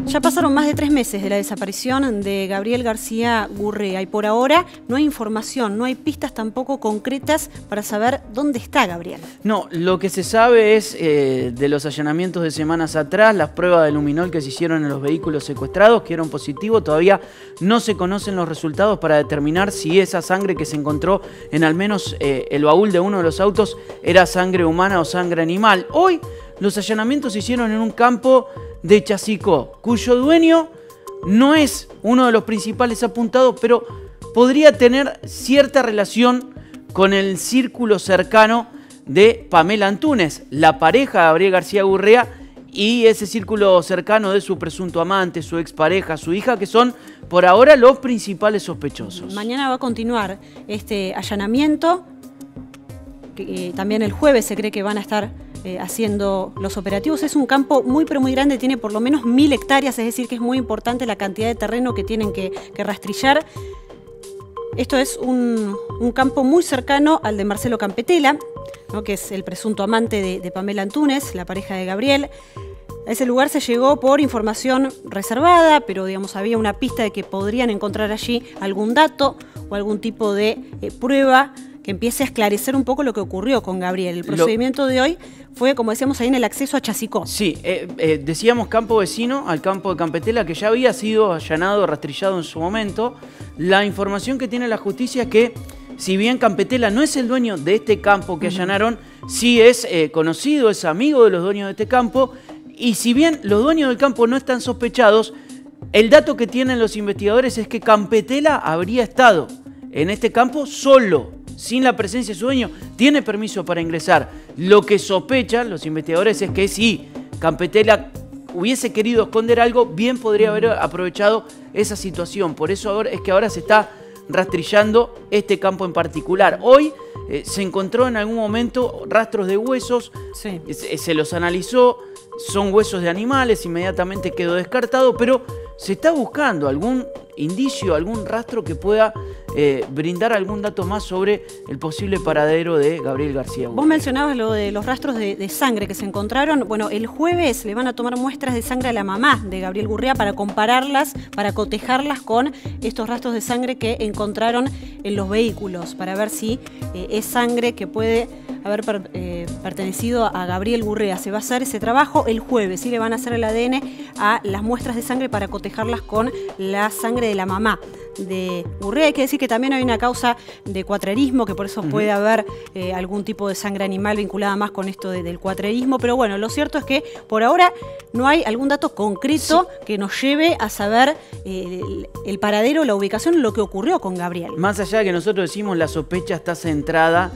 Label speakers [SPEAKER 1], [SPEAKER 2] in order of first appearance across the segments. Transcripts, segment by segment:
[SPEAKER 1] Ya pasaron más de 3 meses de la desaparición de Gabriel García Gurrea y por ahora no hay información, no hay pistas tampoco concretas para saber dónde está Gabriel.
[SPEAKER 2] No, lo que se sabe es de los allanamientos de semanas atrás, las pruebas de luminol que se hicieron en los vehículos secuestrados, que dieron positivo. Todavía no se conocen los resultados para determinar si esa sangre que se encontró en al menos el baúl de uno de los autos era sangre humana o sangre animal. Hoy los allanamientos se hicieron en un campo de Chasicó, cuyo dueño no es uno de los principales apuntados, pero podría tener cierta relación con el círculo cercano de Pamela Antúnez, la pareja de Gabriel García Gurrea, y ese círculo cercano de su presunto amante, su expareja, su hija, que son por ahora los principales sospechosos.
[SPEAKER 1] Mañana va a continuar este allanamiento, también el jueves se cree que van a estar haciendo los operativos. Es un campo muy pero muy grande, tiene por lo menos 1000 hectáreas, es decir que es muy importante la cantidad de terreno que tienen que rastrillar. Esto es un campo muy cercano al de Marcelo Campetela, ¿no?, que es el presunto amante de Pamela Antúnez, la pareja de Gabriel. A ese lugar se llegó por información reservada, pero digamos había una pista de que podrían encontrar allí algún dato o algún tipo de prueba que empiece a esclarecer un poco lo que ocurrió con Gabriel. El procedimiento de hoy fue, como decíamos, ahí en el acceso a Chasicó.
[SPEAKER 2] Sí, decíamos campo vecino al campo de Campetela, que ya había sido allanado, rastrillado en su momento. La información que tiene la justicia es que, si bien Campetela no es el dueño de este campo que allanaron, sí es conocido, es amigo de los dueños de este campo, y si bien los dueños del campo no están sospechados, el dato que tienen los investigadores es que Campetela habría estado en este campo solo, sin la presencia de su dueño, tiene permiso para ingresar. Lo que sospechan los investigadores es que si Campetela hubiese querido esconder algo, bien podría haber aprovechado esa situación. Por eso ahora es que ahora se está rastrillando este campo en particular. Hoy se encontró en algún momento rastros de huesos, sí. Se los analizó, son huesos de animales, inmediatamente quedó descartado, pero se está buscando algún indicio, algún rastro que pueda brindar algún dato más sobre el posible paradero de Gabriel García Gurrea.
[SPEAKER 1] Vos mencionabas lo de los rastros de sangre que se encontraron. Bueno, el jueves le van a tomar muestras de sangre a la mamá de Gabriel Gurrea para compararlas, para cotejarlas con estos rastros de sangre que encontraron en los vehículos, para ver si es sangre que puede haber pertenecido a Gabriel Gurrea. Se va a hacer ese trabajo el jueves, ¿sí? Le van a hacer el ADN a las muestras de sangre para cotejarlas con la sangre de la mamá de Gurrea. Hay que decir que también hay una causa de cuatrerismo, que por eso puede haber algún tipo de sangre animal vinculada más con esto del cuatrerismo, pero bueno, lo cierto es que por ahora no hay algún dato concreto que nos lleve a saber el paradero, la ubicación, lo que ocurrió con Gabriel.
[SPEAKER 2] Más allá de que nosotros decimos la sospecha está centrada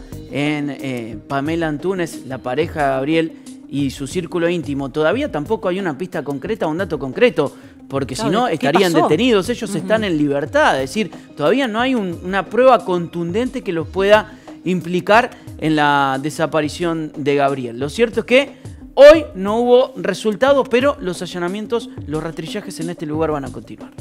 [SPEAKER 2] en Pamela Antúnez, la pareja de Gabriel, y su círculo íntimo, todavía tampoco hay una pista concreta, un dato concreto, porque claro, si no estarían detenidos, ellos están en libertad, es decir, todavía no hay una prueba contundente que los pueda implicar en la desaparición de Gabriel. Lo cierto es que hoy no hubo resultados, pero los allanamientos, los rastrillajes en este lugar van a continuar.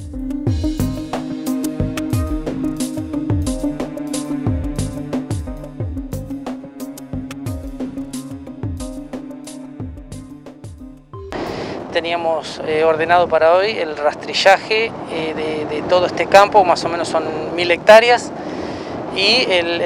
[SPEAKER 3] Teníamos ordenado para hoy el rastrillaje de todo este campo, más o menos son 1000 hectáreas, y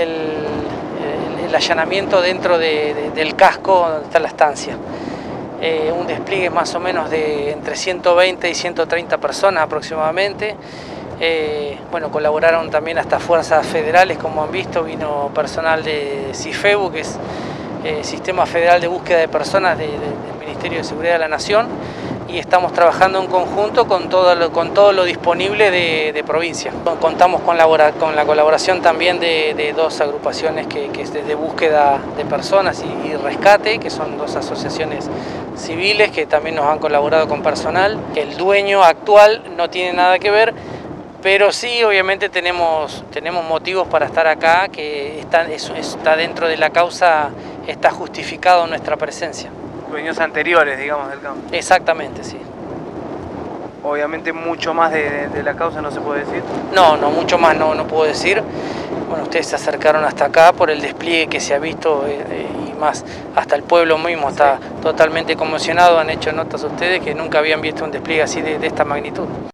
[SPEAKER 3] el allanamiento dentro del casco donde está la estancia. Un despliegue más o menos de entre 120 y 130 personas aproximadamente. Bueno, colaboraron también hasta fuerzas federales, como han visto, vino personal de CIFEBU, que es Sistema Federal de Búsqueda de Personas del Ministerio de Seguridad de la Nación, y estamos trabajando en conjunto con todo lo disponible de provincia. Contamos con la colaboración también de dos agrupaciones que es de búsqueda de personas y rescate, que son dos asociaciones civiles que también nos han colaborado con personal. El dueño actual no tiene nada que ver, pero sí, obviamente tenemos motivos para estar acá, que está dentro de la causa, está justificado nuestra presencia.
[SPEAKER 4] Dueños anteriores, digamos, del campo.
[SPEAKER 3] Exactamente, sí.
[SPEAKER 4] Obviamente mucho más de la causa no se puede decir.
[SPEAKER 3] No, mucho más no puedo decir. Bueno, ustedes se acercaron hasta acá por el despliegue que se ha visto y más, hasta el pueblo mismo está totalmente conmocionado, han hecho notas ustedes que nunca habían visto un despliegue así de esta magnitud.